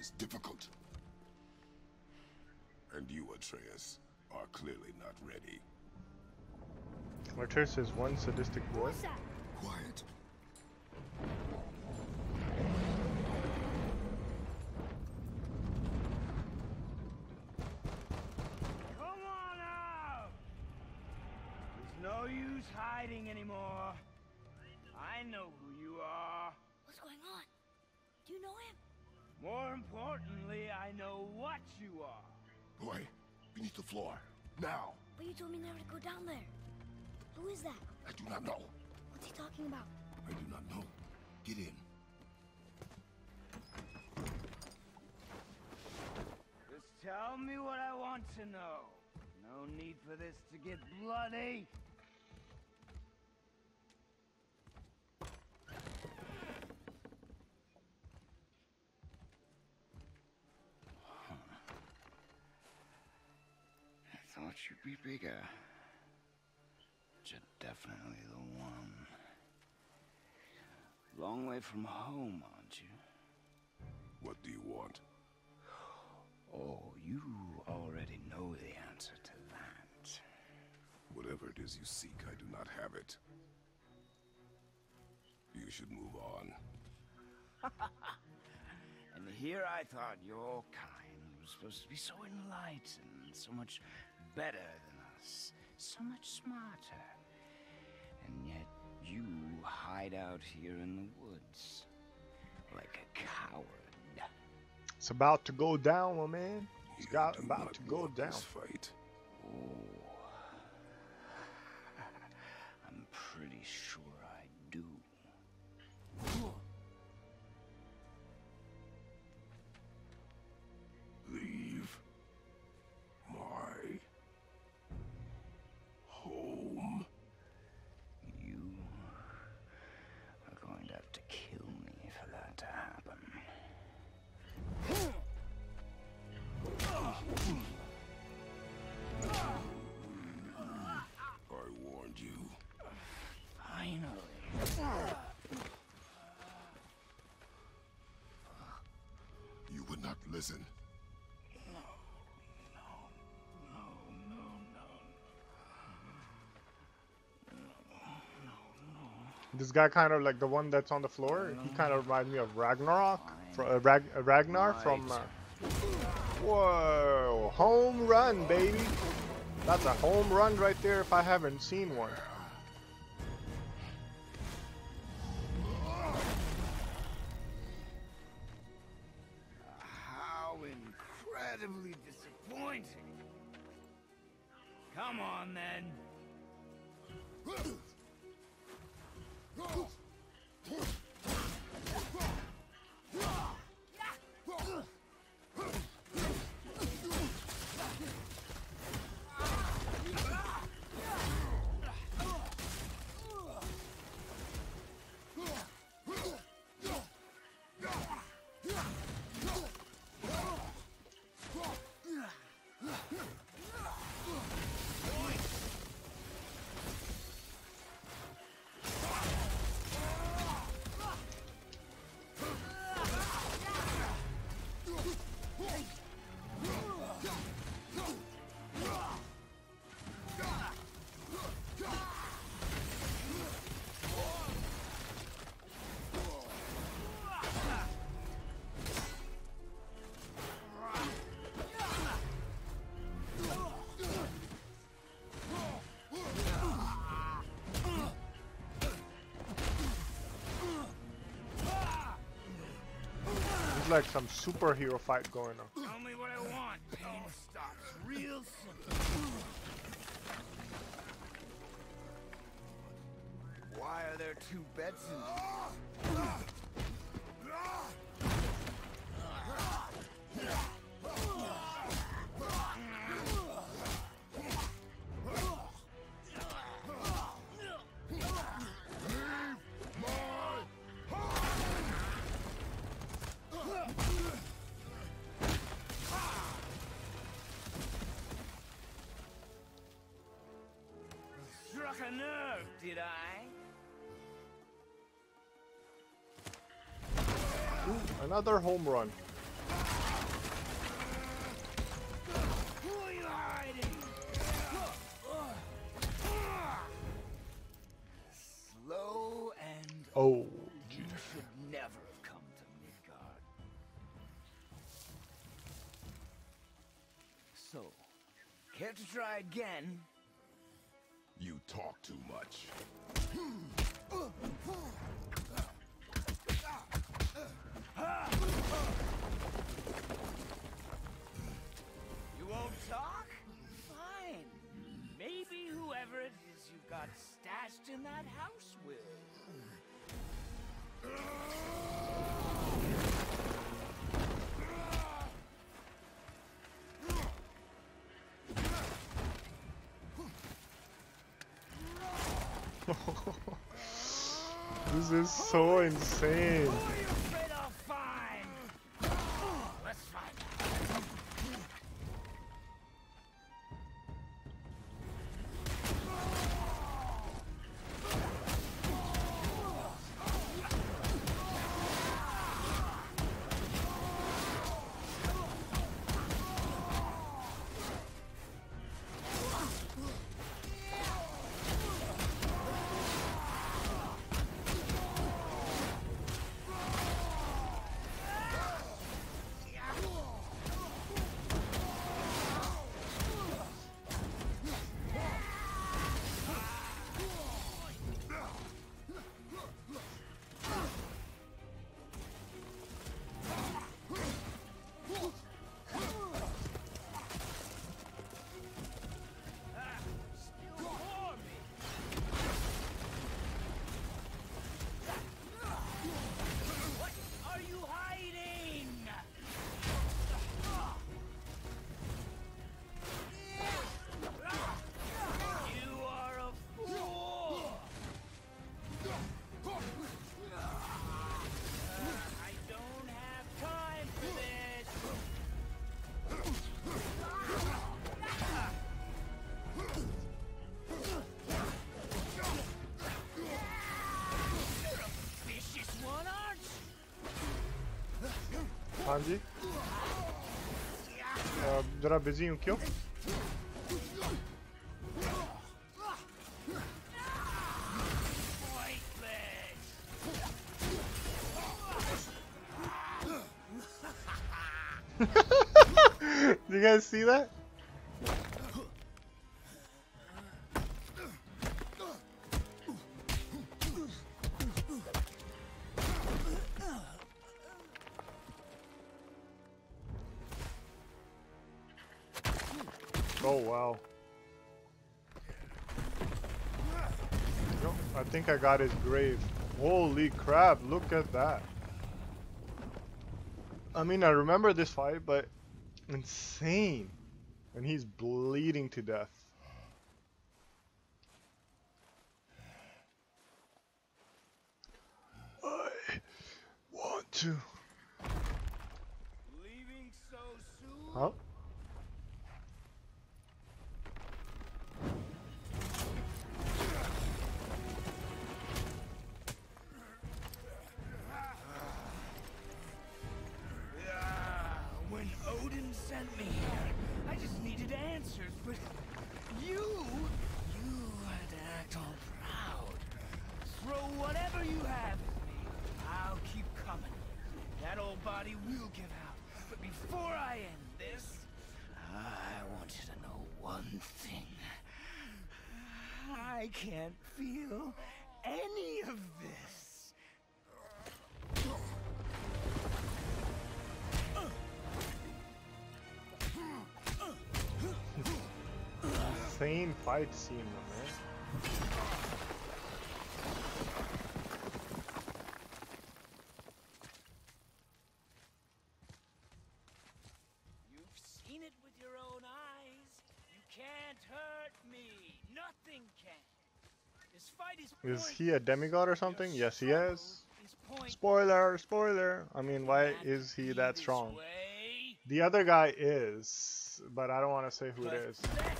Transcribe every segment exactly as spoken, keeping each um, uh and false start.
is difficult. And you, Atreus, are clearly not ready. Atreus is one sadistic boy. What's that? Quiet. Come on out! There's no use hiding anymore. I know who you are. What's going on? Do you know him? More importantly, I know what you are. Boy, beneath the floor. Now. But you told me never to go down there. Who is that? I do not know. What's he talking about? I do not know. Get in. Just tell me what I want to know. No need for this to get bloody. I thought you'd be bigger. But you're definitely the one. Long way from home, aren't you? What do you want? Oh, you already know the answer to that. Whatever it is you seek, I do not have it. You should move on. And here I thought your kind was supposed to be so enlightened, so much better than us, so much smarter. And yet you hide out here in the woods like a coward. It's about to go down, my man. It's You got do about not to go want down. this fight. Oh, I'm pretty sure I do. Leave my home. You are going to have to kill me for that to happen. I warned you. Finally. You would not listen. No, no, no, no. This guy kind of like the one that's on the floor. He kind of reminds me of Ragnarok, from uh, Rag uh, Ragnar from. Uh, whoa! Home run, baby. That's a home run right there. If I haven't seen one. How incredibly disappointing. Come on, then. It's like some superhero fight going on. Tell me what I want. Pain stops real simple. Why are there two beds in here? Struck a nerve, did I? Ooh, another home run. Oh. You should never have come to Midgard. So, care to try again? You talk too much. You won't talk? Fine. Maybe whoever it is you've got stashed in that house will. This is so insane. Who are you afraid I'll find? Let's find out. हाँ जी जरा busy हूँ क्यों Do you guys see that? Oh wow. Yo, I think I got his grave. Holy crap, look at that. I mean, I remember this fight, but insane. And he's bleeding to death. I want to. Leaving so soon? Huh? When Odin sent me here, I just needed answers, but you, you had to act all proud. Throw whatever you have at me. I'll keep coming. That old body will give out. But before I end this, I want you to know one thing. I can't feel any of this. Insane fight scene, man. You've seen it with your own eyes. You can't hurt me. Nothing can. This fight is Is he a demigod or something? Your Yes, he struggle is. is pointless. Spoiler, spoiler. I mean, why Can't is he be that this strong? way. The other guy is, but I don't want to say who it is. Pathetic.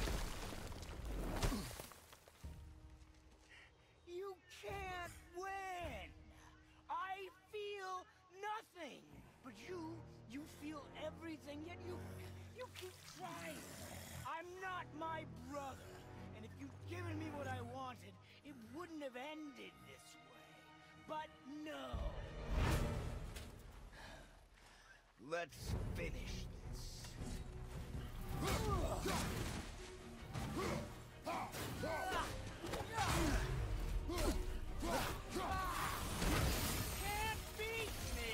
You can't win. I feel nothing, but you, you feel everything. Yet you, you keep trying. I'm not my brother, and if you'd given me what I wanted, it wouldn't have ended this way. but no. Let's finish this. Can't beat me.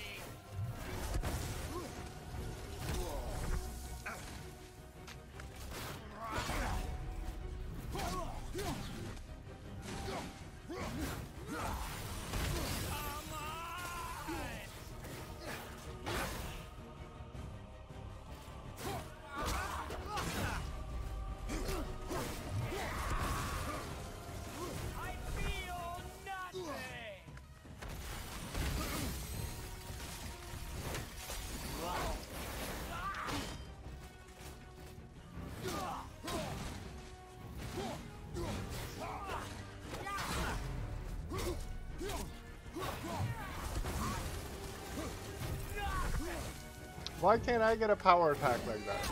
Why can't I get a power attack like that?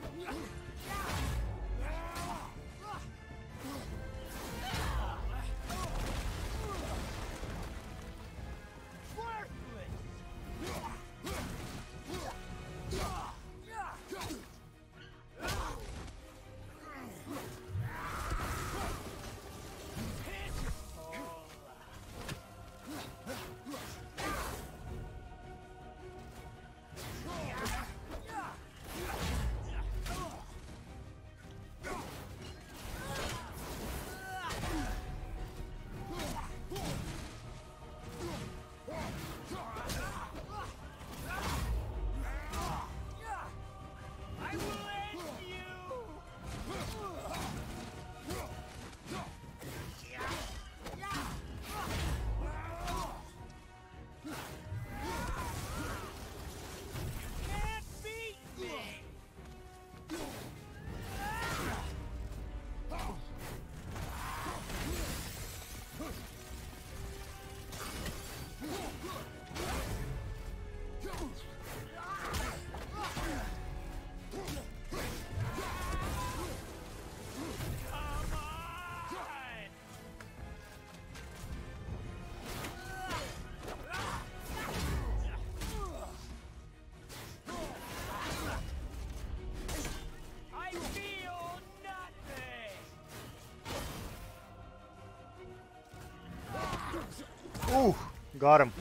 Ooh, got him.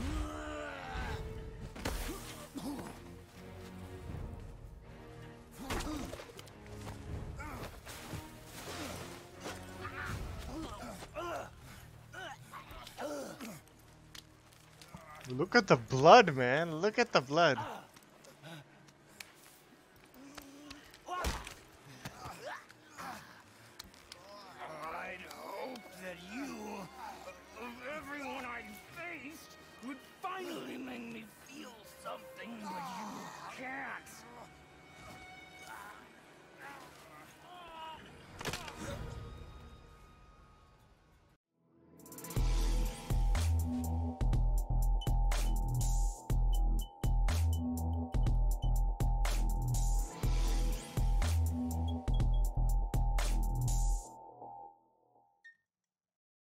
Look at the blood, man. Look at the blood.